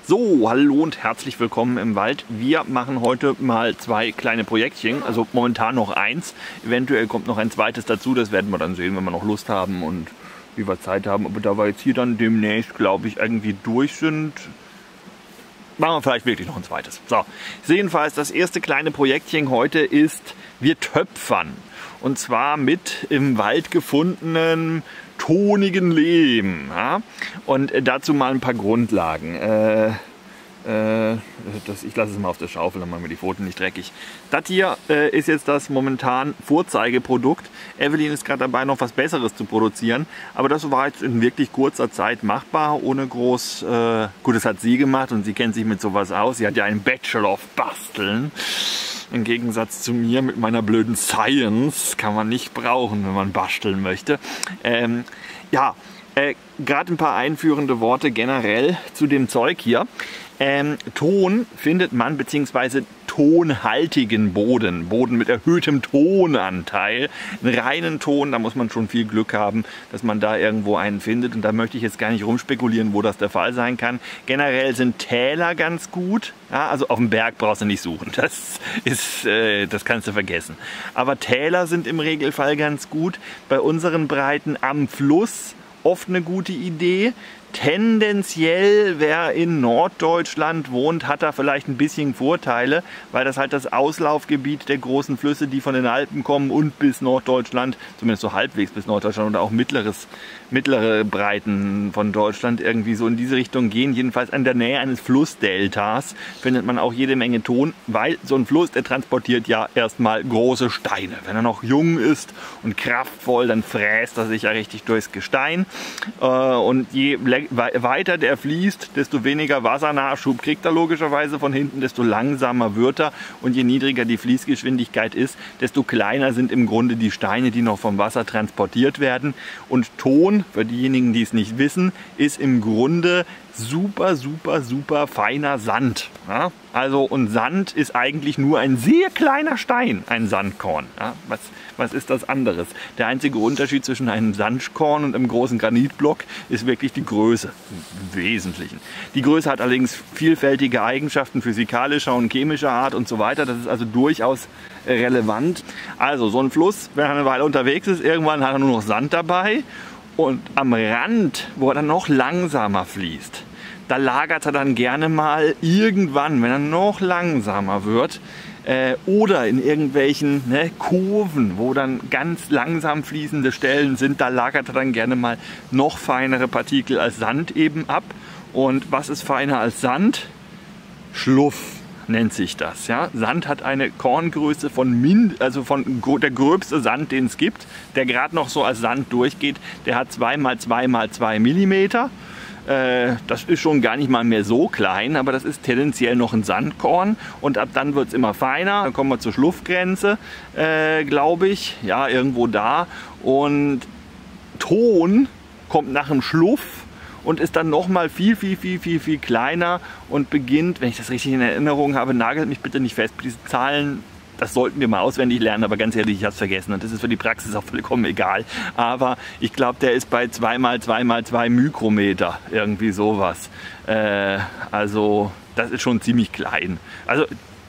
So, hallo und herzlich willkommen im Wald. Wir machen heute mal zwei kleine Projektchen, also momentan noch eins. Eventuell kommt noch ein zweites dazu, das werden wir dann sehen, wenn wir noch Lust haben und wie wir Zeit haben. Aber da wir jetzt hier dann demnächst, glaube ich, irgendwie durch sind, machen wir vielleicht wirklich noch ein zweites. So, jedenfalls das erste kleine Projektchen heute ist, wir töpfern. Und zwar mit im Wald gefundenen tonigen Lehm. Ja? Und dazu mal ein paar Grundlagen. Ich lasse es mal auf der Schaufel, dann machen wir die Pfoten nicht dreckig. Das hier ist jetzt das momentan Vorzeigeprodukt. Evelyn ist gerade dabei, noch was Besseres zu produzieren. Aber das war jetzt in wirklich kurzer Zeit machbar, ohne groß... gut, das hat sie gemacht und sie kennt sich mit sowas aus. Sie hat ja einen Bachelor of Basteln. Im Gegensatz zu mir mit meiner blöden Science, kann man nicht brauchen, wenn man basteln möchte. Gerade ein paar einführende Worte generell zu dem Zeug hier. Ton findet man, beziehungsweise tonhaltigen Boden mit erhöhtem Tonanteil. Einen reinen Ton, da muss man schon viel Glück haben, dass man da irgendwo einen findet. Und da möchte ich jetzt gar nicht rumspekulieren, wo das der Fall sein kann. Generell sind Täler ganz gut. Ja, also auf dem Berg brauchst du nicht suchen. Das kannst du vergessen. Aber Täler sind im Regelfall ganz gut. Bei unseren Breiten am Fluss oft eine gute Idee. Tendenziell, wer in Norddeutschland wohnt, hat da vielleicht ein bisschen Vorteile, weil das halt das Auslaufgebiet der großen Flüsse, die von den Alpen kommen und bis Norddeutschland, zumindest so halbwegs bis Norddeutschland oder auch mittlere Breiten von Deutschland irgendwie so in diese Richtung gehen. Jedenfalls an der Nähe eines Flussdeltas findet man auch jede Menge Ton, weil so ein Fluss, der transportiert ja erstmal große Steine. Wenn er noch jung ist und kraftvoll, dann fräst er sich ja richtig durchs Gestein. Und je weiter der fließt, desto weniger Wassernachschub kriegt er logischerweise von hinten, desto langsamer wird er. Und je niedriger die Fließgeschwindigkeit ist, desto kleiner sind im Grunde die Steine, die noch vom Wasser transportiert werden. Und Ton, für diejenigen, die es nicht wissen, ist im Grunde super feiner Sand. Ja? Also, und Sand ist eigentlich nur ein sehr kleiner Stein, ein Sandkorn. Ja? Was ist das anderes? Der einzige Unterschied zwischen einem Sandkorn und einem großen Granitblock ist wirklich die Größe, im Wesentlichen. Die Größe hat allerdings vielfältige Eigenschaften physikalischer und chemischer Art und so weiter. Das ist also durchaus relevant. Also so ein Fluss, wenn er eine Weile unterwegs ist, irgendwann hat er nur noch Sand dabei. Und am Rand, wo er dann noch langsamer fließt, da lagert er dann gerne mal irgendwann, wenn er noch langsamer wird, oder in irgendwelchen Kurven, wo dann ganz langsam fließende Stellen sind, da lagert er dann gerne mal noch feinere Partikel als Sand eben ab. Und was ist feiner als Sand? Schluff nennt sich das. Ja? Sand hat eine Korngröße von der gröbste Sand, den es gibt, der gerade noch so als Sand durchgeht, der hat 2 mal 2 mal 2 Millimeter. Das ist schon gar nicht mal mehr so klein, aber das ist tendenziell noch ein Sandkorn und ab dann wird es immer feiner. Dann kommen wir zur Schluffgrenze, glaube ich, ja, irgendwo da. Und Ton kommt nach dem Schluff und ist dann nochmal viel kleiner und beginnt, wenn ich das richtig in Erinnerung habe, nagelt mich bitte nicht fest, diese Zahlen, das sollten wir mal auswendig lernen, aber ganz ehrlich, ich habe es vergessen und das ist für die Praxis auch vollkommen egal. Aber ich glaube, der ist bei 2 mal 2 mal 2 Mikrometer, irgendwie sowas. Also das ist schon ziemlich klein. Also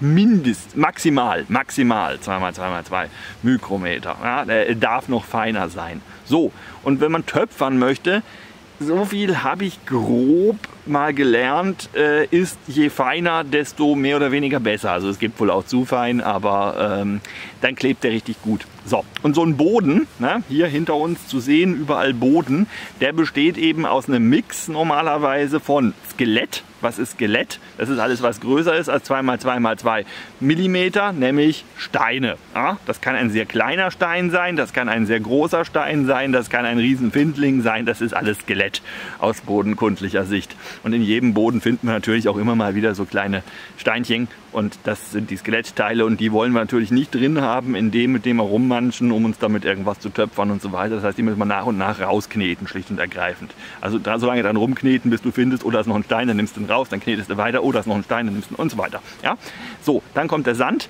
maximal 2 mal 2 mal 2 Mikrometer. Ja, der darf noch feiner sein. So, und wenn man töpfern möchte, so viel habe ich grob mal gelernt, ist je feiner, desto mehr oder weniger besser. Also es gibt wohl auch zu fein, aber dann klebt der richtig gut. So, und so ein Boden, hier hinter uns zu sehen, überall Boden, der besteht eben aus einem Mix normalerweise von Skelett. Was ist Skelett? Das ist alles, was größer ist als 2 mal 2 mal 2 Millimeter, nämlich Steine. Ja, das kann ein sehr kleiner Stein sein, das kann ein sehr großer Stein sein, das kann ein Riesenfindling sein, das ist alles Skelett aus bodenkundlicher Sicht. Und in jedem Boden finden wir natürlich auch immer mal wieder so kleine Steinchen und das sind die Skelettteile und die wollen wir natürlich nicht drin haben, mit dem wir rummanschen, um uns damit irgendwas zu töpfern und so weiter. Das heißt, die müssen wir nach und nach rauskneten, schlicht und ergreifend. Also so lange dran rumkneten, bis du findest, oh, da ist noch ein Stein, dann nimmst du ihn raus, dann knetest du weiter, oh, da ist noch ein Stein, dann nimmst du ihn und so weiter. Ja? So, dann kommt der Sand.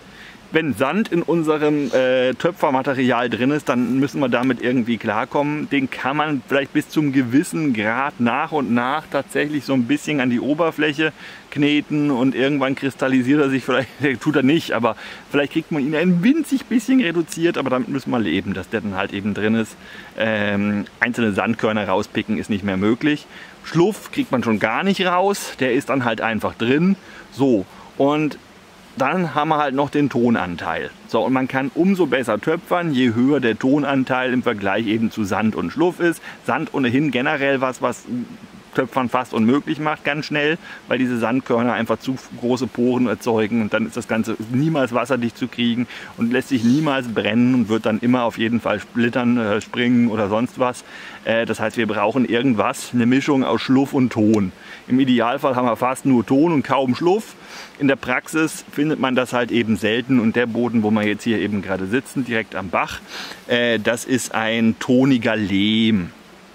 wenn Sand in unserem Töpfermaterial drin ist, dann müssen wir damit irgendwie klarkommen. Den kann man vielleicht bis zum gewissen Grad nach und nach tatsächlich so ein bisschen an die Oberfläche kneten und irgendwann kristallisiert er sich, vielleicht tut er nicht, aber vielleicht kriegt man ihn ein winzig bisschen reduziert, aber damit müssen wir leben, dass der dann halt eben drin ist. Einzelne Sandkörner rauspicken ist nicht mehr möglich. Schluff kriegt man schon gar nicht raus, der ist dann halt einfach drin. So, und dann haben wir halt noch den Tonanteil. So, und man kann umso besser töpfern, je höher der Tonanteil im Vergleich eben zu Sand und Schluff ist. Sand ohnehin generell was Töpfern fast unmöglich macht, ganz schnell, weil diese Sandkörner einfach zu große Poren erzeugen und dann ist das Ganze niemals wasserdicht zu kriegen und lässt sich niemals brennen und wird dann immer auf jeden Fall splittern, springen oder sonst was. Das heißt, wir brauchen irgendwas, eine Mischung aus Schluff und Ton. Im Idealfall haben wir fast nur Ton und kaum Schluff. In der Praxis findet man das halt eben selten und der Boden, wo wir jetzt hier eben gerade sitzen, direkt am Bach, das ist ein toniger Lehm.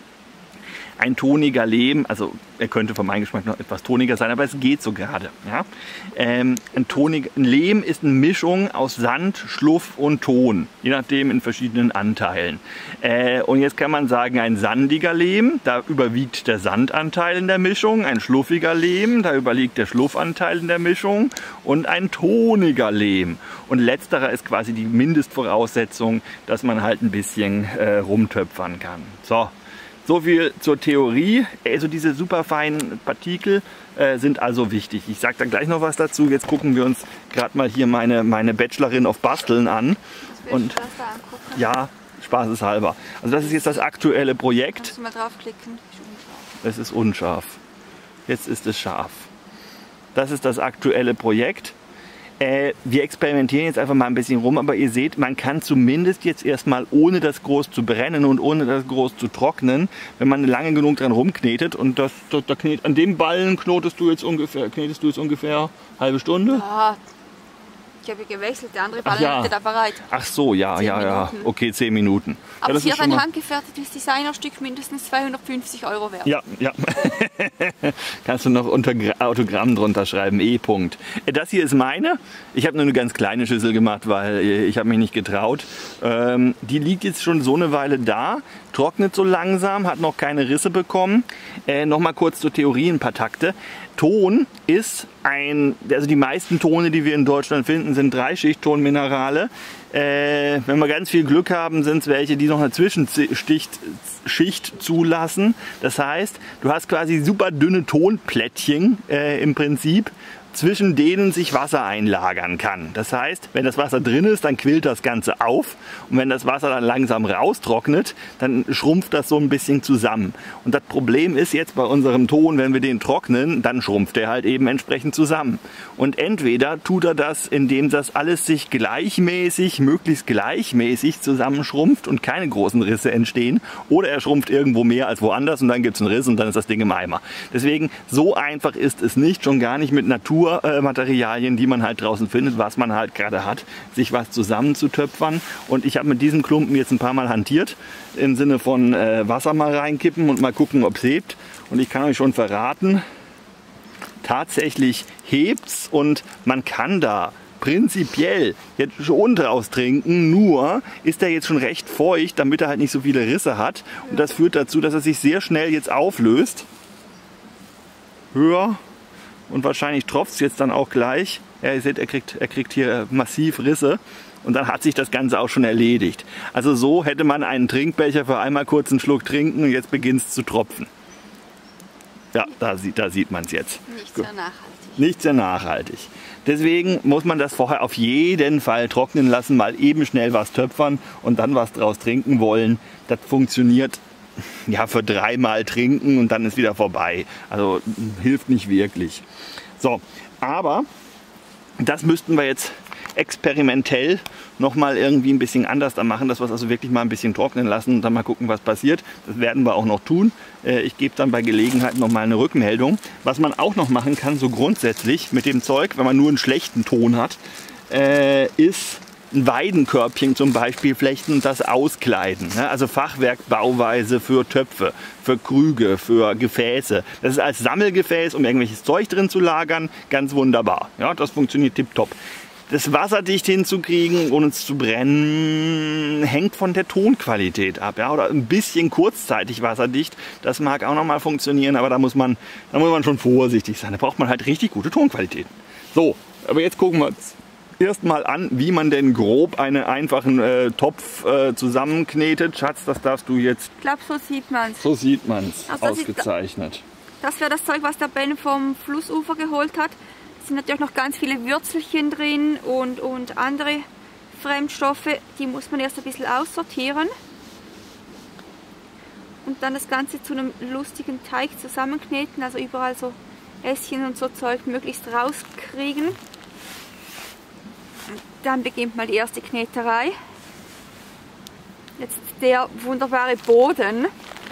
Ein toniger Lehm, also er könnte von meinem Geschmack noch etwas toniger sein, aber es geht so gerade. Ja? Ein Lehm ist eine Mischung aus Sand, Schluff und Ton, je nachdem in verschiedenen Anteilen. Und jetzt kann man sagen, ein sandiger Lehm, da überwiegt der Sandanteil in der Mischung, ein schluffiger Lehm, da überliegt der Schluffanteil in der Mischung und ein toniger Lehm. Und letzterer ist quasi die Mindestvoraussetzung, dass man halt ein bisschen rumtöpfern kann. So viel zur Theorie. Also diese superfeinen Partikel sind also wichtig. Ich sage dann gleich noch was dazu. Jetzt gucken wir uns gerade mal hier meine Bachelorin auf Basteln an. Und ja, spaßeshalber. Also das ist jetzt das aktuelle Projekt. Kannst du mal draufklicken? Es ist unscharf. Jetzt ist es scharf. Das ist das aktuelle Projekt. Wir experimentieren jetzt einfach mal ein bisschen rum, aber ihr seht, man kann zumindest jetzt erstmal, ohne das groß zu brennen und ohne das groß zu trocknen, wenn man lange genug dran rumknetet und an dem Ballen knetest du jetzt ungefähr halbe Stunde? Ja, ich habe gewechselt, der andere Ball steht da bereit. Ach so, ja. Okay, 10 Minuten. Aber hier ein handgefertigtes Designerstück mindestens 250 € wert. Ja. Kannst du noch unter Autogramm drunter schreiben, E-Punkt. Das hier ist meine. Ich habe nur eine ganz kleine Schüssel gemacht, weil ich habe mich nicht getraut. Die liegt jetzt schon so eine Weile da, trocknet so langsam, hat noch keine Risse bekommen. Nochmal kurz zur Theorie, ein paar Takte. Ton ist also die meisten Tone, die wir in Deutschland finden, sind 3-Schicht-Tonminerale. Wenn wir ganz viel Glück haben, sind es welche, die noch eine Zwischenschicht zulassen. Das heißt, du hast quasi super dünne Tonplättchen im Prinzip, zwischen denen sich Wasser einlagern kann. Das heißt, wenn das Wasser drin ist, dann quillt das Ganze auf und wenn das Wasser dann langsam raustrocknet, dann schrumpft das so ein bisschen zusammen. Und das Problem ist jetzt bei unserem Ton, wenn wir den trocknen, dann schrumpft der halt eben entsprechend zusammen. Und entweder tut er das, indem das alles sich möglichst gleichmäßig zusammenschrumpft und keine großen Risse entstehen, oder er schrumpft irgendwo mehr als woanders und dann gibt es einen Riss und dann ist das Ding im Eimer. Deswegen, so einfach ist es nicht, schon gar nicht mit Naturmaterialien, die man halt draußen findet, was man halt gerade hat, sich was zusammenzutöpfern. Und ich habe mit diesem Klumpen jetzt ein paar Mal hantiert, im Sinne von Wasser mal reinkippen und mal gucken, ob es hebt. Und ich kann euch schon verraten, tatsächlich hebt's und man kann da prinzipiell jetzt schon draus trinken, nur ist er jetzt schon recht feucht, damit er halt nicht so viele Risse hat. Und das führt dazu, dass er sich sehr schnell jetzt auflöst. Höher. Und wahrscheinlich tropft es jetzt dann auch gleich. Ja, ihr seht, er kriegt hier massiv Risse. Und dann hat sich das Ganze auch schon erledigt. Also so hätte man einen Trinkbecher für einmal kurz einen Schluck trinken und jetzt beginnt es zu tropfen. Ja, da sieht man es jetzt. Nicht sehr nachhaltig. Nicht sehr nachhaltig. Deswegen muss man das vorher auf jeden Fall trocknen lassen, mal eben schnell was töpfern und dann was draus trinken wollen. Das funktioniert ja für 3-mal trinken und dann ist wieder vorbei. Also hilft nicht wirklich. So, aber das müssten wir jetzt experimentell nochmal irgendwie ein bisschen anders da machen, dass wir es also wirklich mal ein bisschen trocknen lassen und dann mal gucken, was passiert. Das werden wir auch noch tun. Ich gebe dann bei Gelegenheit nochmal eine Rückmeldung. Was man auch noch machen kann, so grundsätzlich mit dem Zeug, wenn man nur einen schlechten Ton hat, ist ein Weidenkörbchen zum Beispiel flechten und das auskleiden. Also Fachwerkbauweise für Töpfe, für Krüge, für Gefäße. Das ist als Sammelgefäß, um irgendwelches Zeug drin zu lagern, ganz wunderbar. Ja, das funktioniert tipptopp. Das wasserdicht hinzukriegen und es zu brennen, hängt von der Tonqualität ab. Ja? Oder ein bisschen kurzzeitig wasserdicht, das mag auch noch mal funktionieren, aber da muss man schon vorsichtig sein. Da braucht man halt richtig gute Tonqualität. So, aber jetzt gucken wir uns erstmal an, wie man denn grob einen einfachen Topf zusammenknetet. Schatz, das darfst du jetzt. Ich glaube, so sieht man es. So sieht man es. Also ausgezeichnet. Das wäre das Zeug, was der Ben vom Flussufer geholt hat. Es sind natürlich noch ganz viele Würzelchen drin und andere Fremdstoffe. Die muss man erst ein bisschen aussortieren. Und dann das Ganze zu einem lustigen Teig zusammenkneten. Also überall so Äschen und so Zeug möglichst rauskriegen. Dann beginnt mal die erste Kneterei. Jetzt der wunderbare Boden.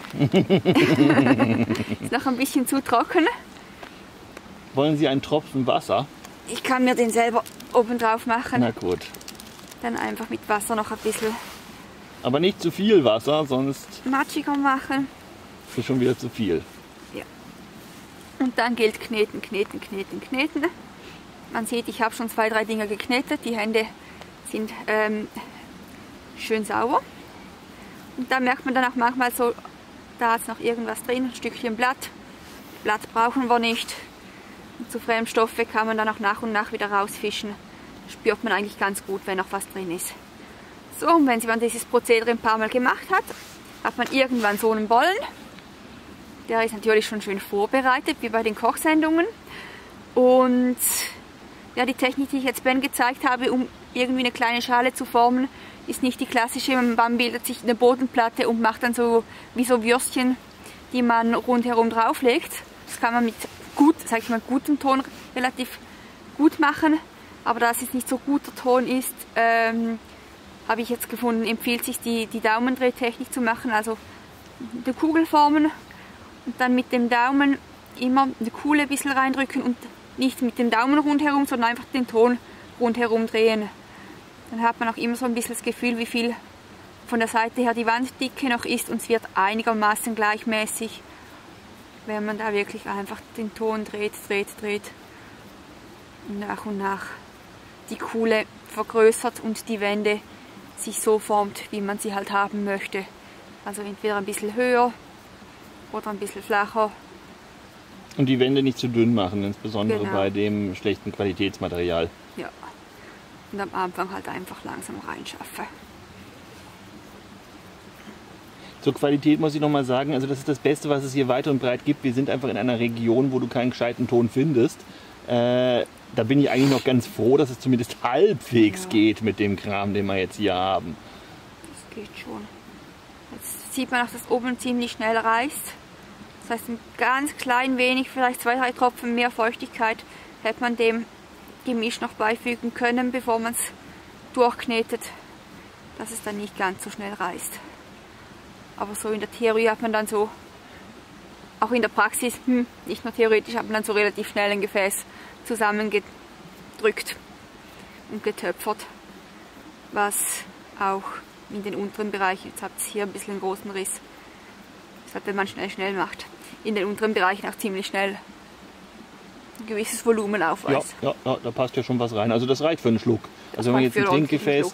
Ist noch ein bisschen zu trocken. Wollen Sie einen Tropfen Wasser? Ich kann mir den selber oben drauf machen. Na gut. Dann einfach mit Wasser noch ein bisschen Aber nicht zu viel Wasser, sonst matschiger machen. ist schon wieder zu viel. Ja. Und dann gilt kneten, kneten, kneten, kneten. Man sieht, ich habe schon 2, 3 Dinger geknetet. Die Hände sind schön sauber. Und da merkt man dann auch manchmal so, da ist noch irgendwas drin, ein Stückchen Blatt. Blatt brauchen wir nicht. Und so Fremdstoffe kann man dann auch nach und nach wieder rausfischen. Spürt man eigentlich ganz gut, wenn noch was drin ist. So, und wenn man dieses Prozedere ein paar Mal gemacht hat man irgendwann so einen Bollen. Der ist natürlich schon schön vorbereitet, wie bei den Kochsendungen. Und ja, die Technik, die ich jetzt Ben gezeigt habe, um irgendwie eine kleine Schale zu formen, ist nicht die klassische. Man bildet sich eine Bodenplatte und macht dann so wie so Würstchen, die man rundherum drauflegt. Das kann man mit gutem Ton relativ gut machen. Aber da es jetzt nicht so guter Ton ist, habe ich jetzt gefunden, empfiehlt sich die Daumendrehtechnik zu machen. Also eine Kugel formen und dann mit dem Daumen immer eine Kuhle ein bisschen reindrücken und nicht mit dem Daumen rundherum, sondern einfach den Ton rundherum drehen. Dann hat man auch immer so ein bisschen das Gefühl, wie viel von der Seite her die Wanddicke noch ist, und es wird einigermaßen gleichmäßig, wenn man da wirklich einfach den Ton dreht und nach die Kuhle vergrößert und die Wände sich so formt, wie man sie halt haben möchte. Also entweder ein bisschen höher oder ein bisschen flacher. Und die Wände nicht zu dünn machen, insbesondere Genau. bei dem schlechten Qualitätsmaterial. Ja. Und am Anfang halt einfach langsam reinschaffen. Zur Qualität muss ich noch mal sagen, also das ist das Beste, was es hier weit und breit gibt. Wir sind einfach in einer Region, wo du keinen gescheiten Ton findest. Da bin ich eigentlich noch ganz froh, dass es zumindest halbwegs geht mit dem Kram, den wir jetzt hier haben. Das geht schon. Jetzt sieht man auch, dass oben ziemlich schnell reißt. Das heißt, ein ganz klein wenig, vielleicht 2, 3 Tropfen mehr Feuchtigkeit hätte man dem Gemisch noch beifügen können, bevor man es durchknetet, dass es dann nicht ganz so schnell reißt. Aber so in der Theorie hat man dann so, auch in der Praxis, nicht nur theoretisch, hat man dann so relativ schnell ein Gefäß zusammengedrückt und getöpfert, was auch in den unteren Bereichen, jetzt habt ihr hier ein bisschen einen großen Riss, deshalb, wenn man schnell macht, in den unteren Bereichen auch ziemlich schnell ein gewisses Volumen aufweist. Ja, da passt ja schon was rein. Also das reicht für einen Schluck. Also wenn man jetzt ein Für Trinkgefäß...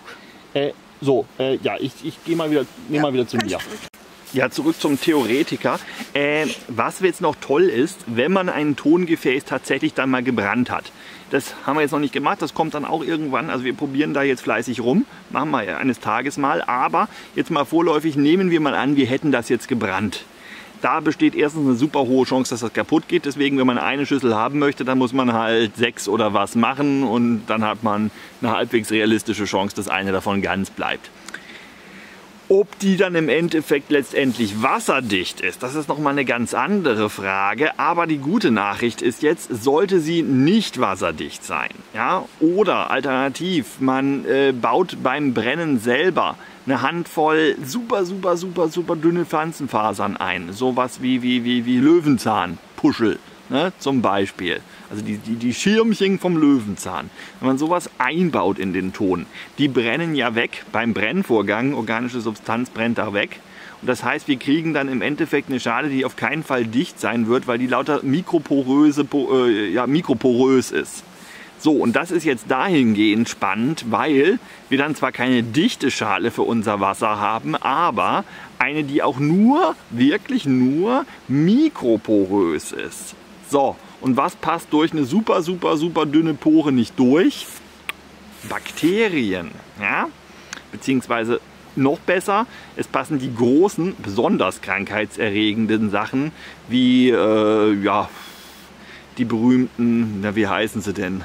ich gehe mal wieder zu mir. Ja, zurück zum Theoretiker. Was jetzt noch toll ist, wenn man ein Tongefäß tatsächlich dann mal gebrannt hat. Das haben wir jetzt noch nicht gemacht, das kommt dann auch irgendwann. Also wir probieren da jetzt fleißig rum, machen wir eines Tages mal. Aber jetzt mal vorläufig nehmen wir mal an, wir hätten das jetzt gebrannt. Da besteht erstens eine super hohe Chance, dass das kaputt geht. Deswegen, wenn man eine Schüssel haben möchte, dann muss man halt 6 oder was machen. Und dann hat man eine halbwegs realistische Chance, dass eine davon ganz bleibt. Ob die dann im Endeffekt letztendlich wasserdicht ist, das ist nochmal eine ganz andere Frage. Aber die gute Nachricht ist jetzt, sollte sie nicht wasserdicht sein, ja? Oder alternativ, man baut beim Brennen selber eine Handvoll super dünne Pflanzenfasern ein. Sowas wie Löwenzahnpuschel, ne, zum Beispiel. Also die Schirmchen vom Löwenzahn. Wenn man sowas einbaut in den Ton, die brennen ja weg beim Brennvorgang, organische Substanz brennt da weg. Und das heißt, wir kriegen dann im Endeffekt eine Schale, die auf keinen Fall dicht sein wird, weil die lauter mikroporös ist. So, und das ist jetzt dahingehend spannend, weil wir dann zwar keine dichte Schale für unser Wasser haben, aber eine, die auch wirklich nur mikroporös ist. So, und was passt durch eine super dünne Pore nicht durch? Bakterien, ja? Beziehungsweise noch besser, es passen die großen, besonders krankheitserregenden Sachen, wie ja, die berühmten, na, wie heißen sie denn?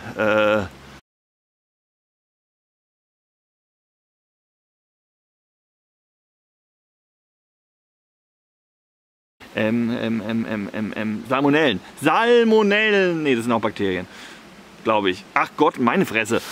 Salmonellen. Salmonellen! Nee, das sind auch Bakterien. Glaube ich. Ach Gott, meine Fresse.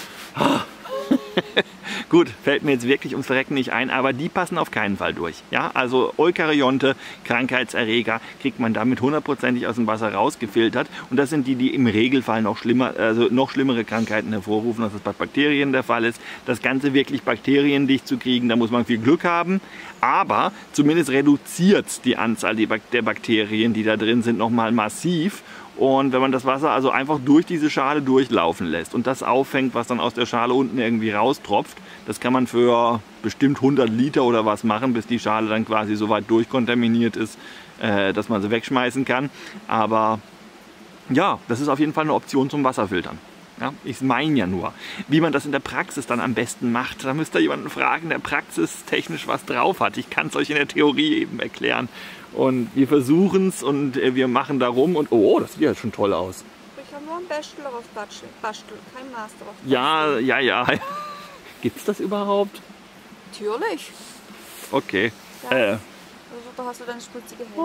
Gut, fällt mir jetzt wirklich ums Verrecken nicht ein, aber die passen auf keinen Fall durch. Ja, also Eukaryote, Krankheitserreger, kriegt man damit hundertprozentig aus dem Wasser rausgefiltert. Und das sind die, die im Regelfall noch schlimmere Krankheiten hervorrufen, als das bei Bakterien der Fall ist. Das Ganze wirklich bakteriendicht zu kriegen, da muss man viel Glück haben. Aber zumindest reduziert die Anzahl der Bakterien, die da drin sind, nochmal massiv. Und wenn man das Wasser also einfach durch diese Schale durchlaufen lässt und das auffängt, was dann aus der Schale unten irgendwie raustropft, das kann man für bestimmt 100 Liter oder was machen, bis die Schale dann quasi so weit durchkontaminiert ist, dass man sie wegschmeißen kann. Aber ja, das ist auf jeden Fall eine Option zum Wasserfiltern. Ja, ich meine ja nur, wie man das in der Praxis dann am besten macht. Da müsst ihr jemanden fragen, der praxistechnisch was drauf hat. Ich kann es euch in der Theorie eben erklären. Und wir versuchen es und wir machen darum und oh, das sieht ja schon toll aus. Ich habe nur einen Bachelor auf Bastel, kein Master auf Bastel. Ja. Gibt's das überhaupt? Natürlich. Okay. Ja. Also da hast du dann spritzige Hände.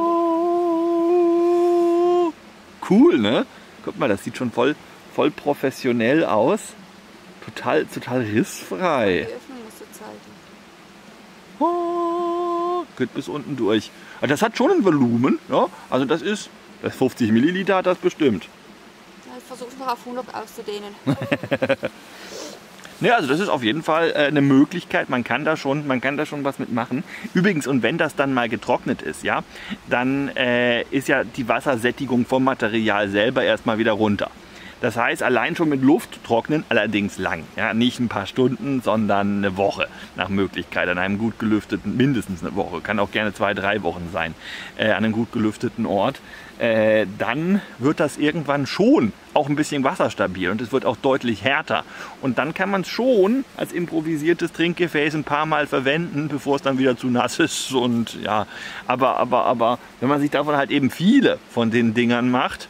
Oh, cool, ne? Guck mal, das sieht schon voll professionell aus. Total rissfrei. Die Öffnung musst du zeigen. Oh, geht bis unten durch. Also das hat schon ein Volumen, ja? Also das 50 Milliliter hat das bestimmt. Ja, ich versuche es noch auf 100 auszudehnen. Ja, also das ist auf jeden Fall eine Möglichkeit, man kann da schon was mitmachen. Übrigens, und wenn das dann mal getrocknet ist, ja, dann ist ja die Wassersättigung vom Material selber erstmal wieder runter. Das heißt, allein schon mit Luft trocknen, allerdings lang. Ja, nicht ein paar Stunden, sondern eine Woche nach Möglichkeit. An einem gut gelüfteten, mindestens eine Woche, kann auch gerne 2, 3 Wochen sein, an einem gut gelüfteten Ort. Dann wird das irgendwann schon auch ein bisschen wasserstabil und es wird auch deutlich härter. Und dann kann man es schon als improvisiertes Trinkgefäß ein paar Mal verwenden, bevor es dann wieder zu nass ist. Und ja, aber wenn man sich davon halt eben viele von den Dingern macht,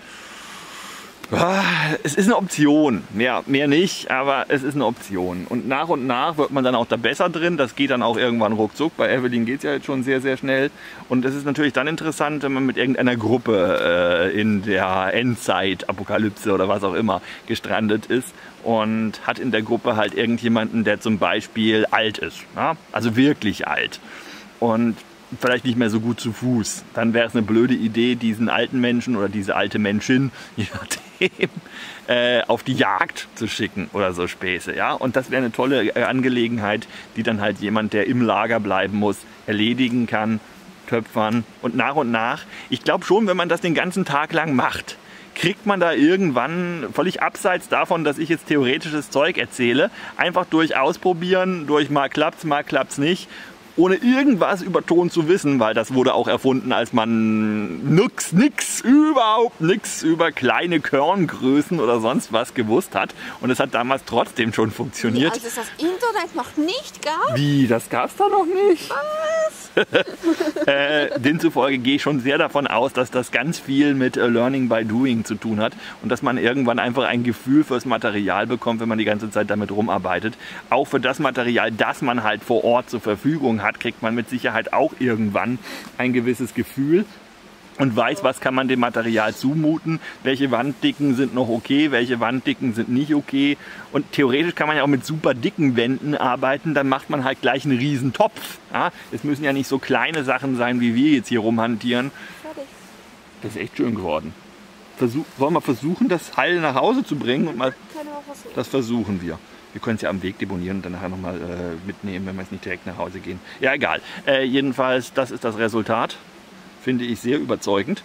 es ist eine Option, mehr nicht, aber es ist eine Option. Und nach wird man dann auch da besser drin. Das geht dann auch irgendwann ruckzuck. Bei Evelyn geht es ja jetzt schon sehr, sehr schnell. Und es ist natürlich dann interessant, wenn man mit irgendeiner Gruppe in der Endzeit, Apokalypse oder was auch immer gestrandet ist und hat in der Gruppe halt irgendjemanden, der zum Beispiel alt ist. Ja? Also wirklich alt. Und vielleicht nicht mehr so gut zu Fuß. Dann wäre es eine blöde Idee, diesen alten Menschen oder diese alte Menschin, je nachdem, auf die Jagd zu schicken oder so Späße. Ja? Und das wäre eine tolle Angelegenheit, die dann halt jemand, der im Lager bleiben muss, erledigen kann, töpfern und nach. Ich glaube schon, wenn man das den ganzen Tag lang macht, kriegt man da irgendwann, völlig abseits davon, dass ich jetzt theoretisches Zeug erzähle, einfach durch Ausprobieren, durch mal klappt's nicht, ohne irgendwas über Ton zu wissen, weil das wurde auch erfunden, als man überhaupt nichts über kleine Körngrößen oder sonst was gewusst hat. Und es hat damals trotzdem schon funktioniert. Als es das Internet noch nicht gab? Wie? Das gab es da noch nicht? Was? Demzufolge gehe ich schon sehr davon aus, dass das ganz viel mit Learning by Doing zu tun hat und dass man irgendwann einfach ein Gefühl fürs Material bekommt, wenn man die ganze Zeit damit rumarbeitet. Auch für das Material, das man halt vor Ort zur Verfügung hat, kriegt man mit Sicherheit auch irgendwann ein gewisses Gefühl und weiß, was kann man dem Material zumuten, welche Wanddicken sind noch okay, welche Wanddicken sind nicht okay. Und theoretisch kann man ja auch mit super dicken Wänden arbeiten, dann macht man halt gleich einen riesen Topf. Ja? Es müssen ja nicht so kleine Sachen sein, wie wir jetzt hier rumhantieren. Das ist echt schön geworden. Wollen wir versuchen, das heil nach Hause zu bringen? Und mal, das versuchen wir. Wir können es ja am Weg deponieren und dann nachher nochmal mitnehmen, wenn wir jetzt nicht direkt nach Hause gehen. Ja, egal. Jedenfalls, das ist das Resultat. Finde ich sehr überzeugend.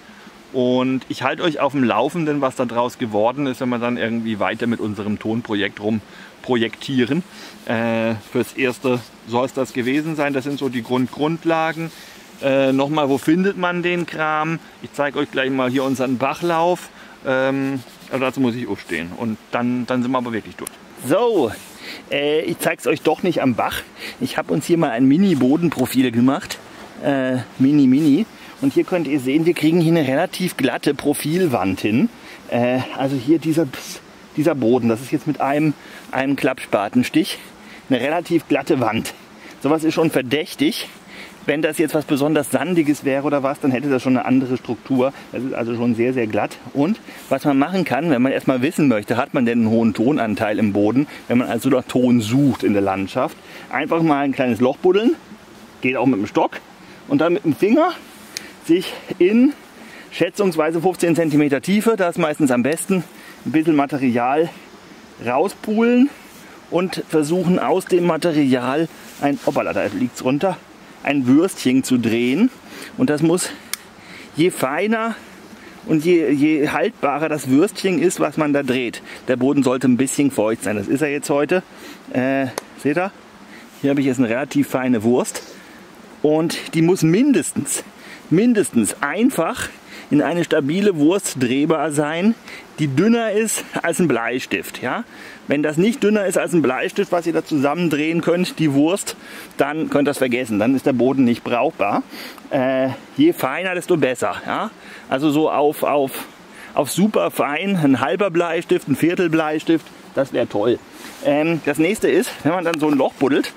Und ich halte euch auf dem Laufenden, was da draus geworden ist, wenn wir dann irgendwie weiter mit unserem Tonprojekt rumprojektieren. Fürs Erste soll es das gewesen sein. Das sind so die Grundlagen. Nochmal, wo findet man den Kram? Ich zeige euch gleich mal hier unseren Bachlauf. Also dazu muss ich aufstehen. Und dann sind wir aber wirklich durch. So, ich zeige es euch doch nicht am Bach. Ich habe uns hier mal ein Mini-Bodenprofil gemacht. Mini. Und hier könnt ihr sehen, wir kriegen hier eine relativ glatte Profilwand hin. Also hier dieser Boden, das ist jetzt mit einem Klappspatenstich eine relativ glatte Wand. Sowas ist schon verdächtig. Wenn das jetzt was besonders Sandiges wäre oder was, dann hätte das schon eine andere Struktur. Das ist also schon sehr, sehr glatt. Und was man machen kann, wenn man erstmal wissen möchte, hat man denn einen hohen Tonanteil im Boden, wenn man also nach Ton sucht in der Landschaft, einfach mal ein kleines Loch buddeln, geht auch mit dem Stock, und dann mit dem Finger sich in schätzungsweise 15 cm Tiefe, das ist meistens am besten, ein bisschen Material rauspulen und versuchen aus dem Material da liegt's runter, ein Würstchen zu drehen. Und das muss, je feiner und je haltbarer das Würstchen ist, was man da dreht. Der Boden sollte ein bisschen feucht sein. Das ist er jetzt heute. Seht ihr? Hier habe ich jetzt eine relativ feine Wurst. Und die muss mindestens einfach in eine stabile Wurst drehbar sein, die dünner ist als ein Bleistift. Ja? Wenn das nicht dünner ist als ein Bleistift, was ihr da zusammendrehen könnt, die Wurst, dann könnt ihr das vergessen. Dann ist der Boden nicht brauchbar. Je feiner, desto besser. Ja? Also so auf super fein, ein halber Bleistift, ein Viertel Bleistift, das wäre toll. Das nächste ist, wenn man dann so ein Loch buddelt,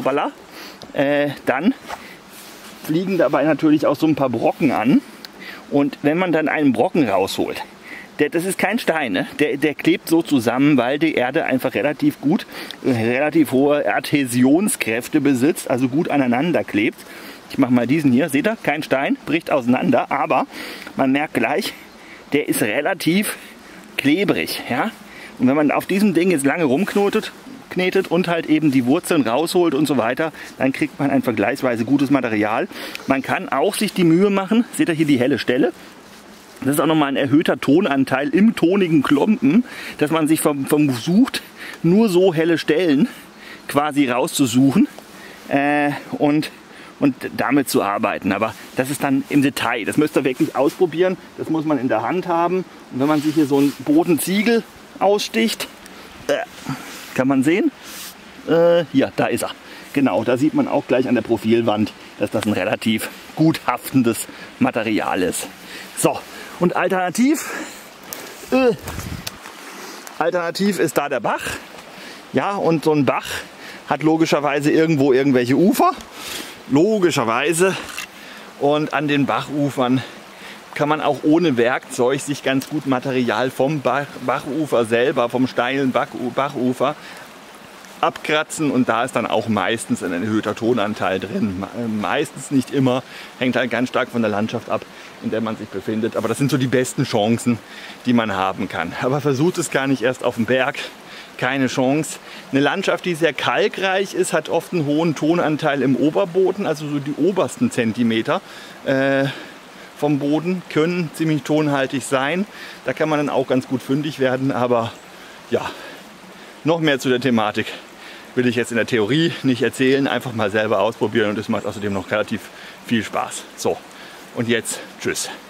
dann fliegen dabei natürlich auch so ein paar Brocken an. Und wenn man dann einen Brocken rausholt, das ist kein Stein, ne? Der klebt so zusammen, weil die Erde einfach relativ hohe Adhäsionskräfte besitzt, also gut aneinander klebt. Ich mache mal diesen hier, seht ihr, kein Stein, bricht auseinander, aber man merkt gleich, der ist relativ klebrig. Ja? Und wenn man auf diesem Ding jetzt lange rumknetet und halt eben die Wurzeln rausholt und so weiter, dann kriegt man ein vergleichsweise gutes Material. Man kann auch sich die Mühe machen, seht ihr hier die helle Stelle, das ist auch nochmal ein erhöhter Tonanteil im tonigen Klumpen, dass man sich versucht, nur so helle Stellen quasi rauszusuchen und damit zu arbeiten. Aber das ist dann im Detail, das müsst ihr wirklich ausprobieren, das muss man in der Hand haben. Und wenn man sich hier so einen Bodenziegel aussticht, kann man sehen, hier, da ist er. Genau, da sieht man auch gleich an der Profilwand, dass das ein relativ gut haftendes Material ist. So, und alternativ ist da der Bach. Ja, und so ein Bach hat logischerweise irgendwo irgendwelche Ufer. Logischerweise. Und an den Bachufern kann man auch ohne Werkzeug sich ganz gut Material vom Bachufer selber, vom steilen Bachufer abkratzen, und da ist dann auch meistens ein erhöhter Tonanteil drin. Meistens, nicht immer, hängt halt ganz stark von der Landschaft ab, in der man sich befindet. Aber das sind so die besten Chancen, die man haben kann. Aber versucht es gar nicht erst auf dem Berg, keine Chance. Eine Landschaft, die sehr kalkreich ist, hat oft einen hohen Tonanteil im Oberboden, also so die obersten Zentimeter vom Boden können ziemlich tonhaltig sein. Da kann man dann auch ganz gut fündig werden, aber ja, noch mehr zu der Thematik will ich jetzt in der Theorie nicht erzählen, einfach mal selber ausprobieren, und es macht außerdem noch relativ viel Spaß. So, und jetzt tschüss.